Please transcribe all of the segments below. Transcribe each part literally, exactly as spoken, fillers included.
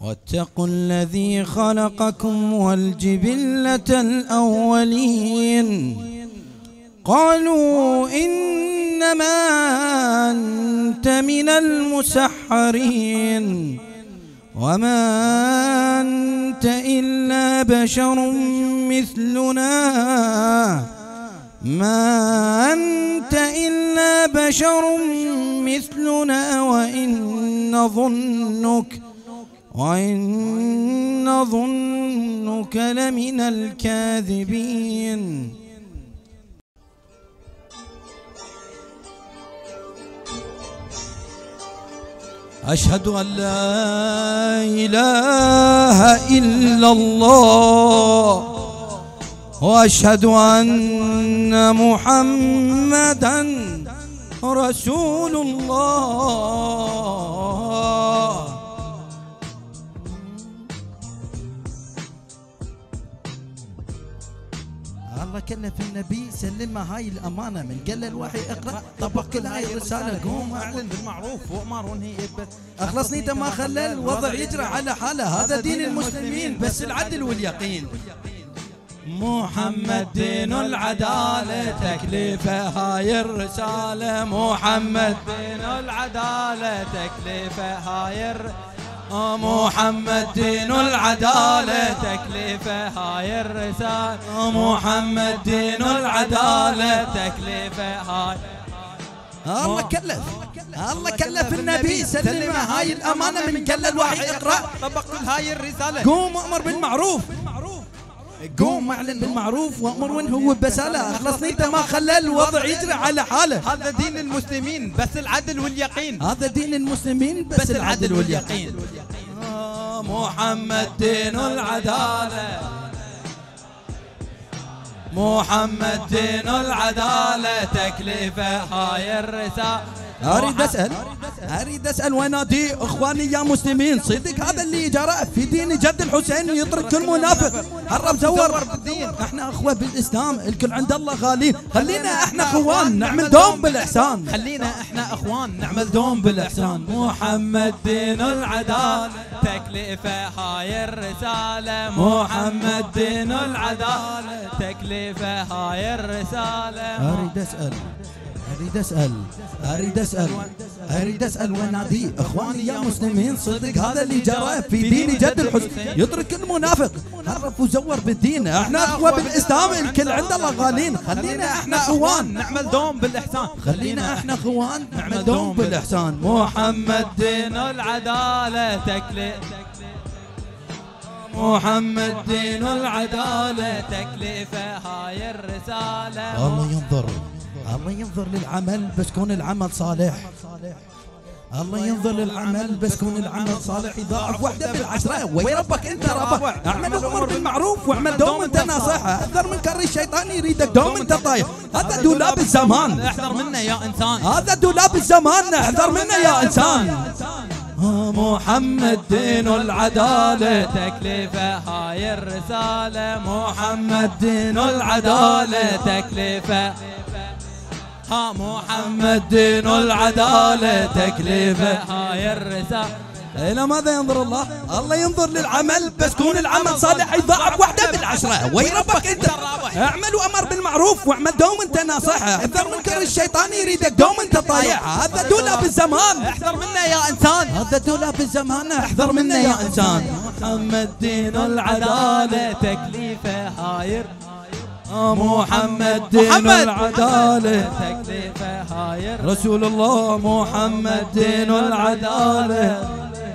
واتقوا الذي خلقكم والجبلة الأولين قالوا إنما أنت من المسحرين وما أنت إلا بشر مثلنا ما أنت إلا بشر مثلنا وإن نظنك وإن نظنك لمن الكاذبين. أشهد أن لا إله إلا الله وأشهد أن محمدا رسول الله. الله كلف النبي سلمها هاي الأمانة من قال الوحي اقرأ طبق كل هاي الرسالة قوم أعلن بالمعروف وأمر ونهي أخلص نيته ما خلى الوضع يجرى على حاله. هذا دين المسلمين بس العدل واليقين. محمد دين العدالة تكليفه هاي الرسالة محمد دين العدالة تكليفه هاي الرسالة محمد دين العدالة تكليفه هاي الرسالة محمد دين العدالة تكليفه هاي. الله كلف الله كلف النبي سلمه هاي الأمانة من قال الوحي اقرأ طبق كل هاي الرسالة قوم أمر بالمعروف قوم اعلن بالمعروف وامر وين هو بساله. اخلص نيته ما خلى الوضع يجري على حاله. هذا دين المسلمين بس العدل واليقين. هذا دين المسلمين بس, بس العدل واليقين. آه محمد دين العدالة محمد دين العدالة تكليفه هاي الرسالة. اريد اسال اريد اسال وانادي اخواني يا مسلمين صدق هذا اللي جرى في دين جد الحسين يترك كل منافق هرب زور بالدين. احنا اخوه بالاسلام الكل عند الله غالين. خلينا احنا اخوان نعمل دوم بالاحسان. خلينا احنا اخوان نعمل دوم بالاحسان. محمد دين العدالة تكليفه هاي الرسالة محمد دين العدالة تكليفه هاي الرسالة. اريد اسال اريد اسال اريد اسال اريد اسال وانادي اخواني يا مسلمين صدق هذا اللي جرى في دين جد الحسين يترك المنافق هرب وزور بالدين. احنا اخوه بالاسلام الكل عند الله غالين. خلينا احنا اخوان نعمل دوم بالاحسان. خلينا احنا اخوان نعمل دوم بالاحسان. محمد دين العدالة تكليف محمد دين العدالة تكليفه هاي الرسالة. الله ينظر الله ينظر للعمل بس كون العمل صالح. الله ينظر للعمل بس كون العمل صالح يضاعف وحده بالعشرة. وين ربك انت ربك اعمل امر بالمعروف واعمل دوم انت ناصحه. احذر من كر الشيطان يريدك دوم انت طايح. هذا دولاب الزمان احذر منه يا انسان. هذا دولاب الزمان احذر منه يا انسان. محمد دين العدالة تكليفه هاي الرسالة محمد دين العدالة تكليفه ها محمد دين العدالة تكليفه هاي الرسالة. إلى ماذا ينظر الله؟ الله ينظر للعمل بس كون العمل صالح يضاعف وحده بالعشرة. وين ربك انت؟ اعمل وامر بالمعروف واعمل دوم انت ناصحه. احذر من كر الشيطان يريدك دوم انت طايح. هذا دولاب الزمان احذر منه يا انسان. هذا دولاب الزمان احذر منه يا انسان. محمد دين العدالة تكليفه هاي محمد دين العدالة تكليفه هاي رسول الله محمد دين العدالة.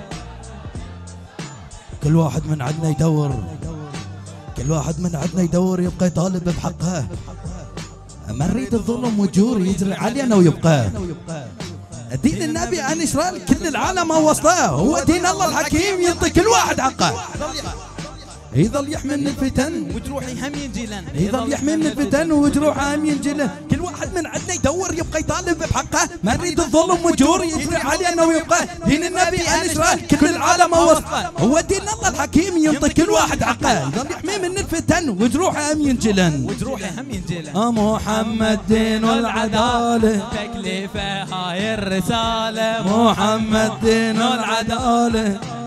كل واحد من عندنا يدور كل واحد من عندنا يدور يبقى يطالب بحقه. ما نريد الظلم والجور يجري علينا ويبقى. دين النبي عن إسرائيل كل العالم وصله. هو دين الله الحكيم يعطي كل واحد حقه. يظل يحمي من الفتن وجروحي هم ينجلن. يظل يحمي من الفتن وجروحه هم ينجلن. كل واحد من عندنا يدور يبقى يطالب بحقه. ما نريد الظلم والجور يجري علينا ويبقى. دين النبي عن إسرائيل كل العالم وصله. هو دين الله الحكيم يعطي كل واحد حقه. يظل يحمي من الفتن وجروحه هم ينجلن. وجروحي هم ينجلن. محمد دين العدالة تكليفه هاي الرسالة محمد دين العدالة